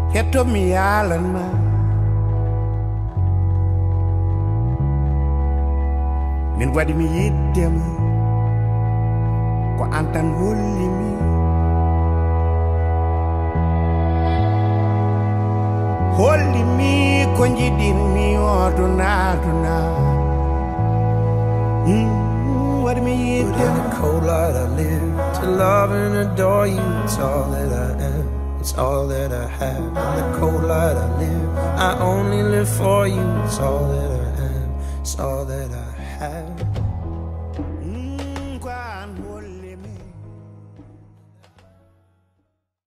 Ketto mi yalan ma min waɗi mi yiddema ko an tan holli mi ko jiɗinmi oduna waɗi mi yiddema. In the cold light I live to love and adore you. It's all that I am, it's all that I have. In the cold light I live, I only live for you. It's all that I am, it's all that I have.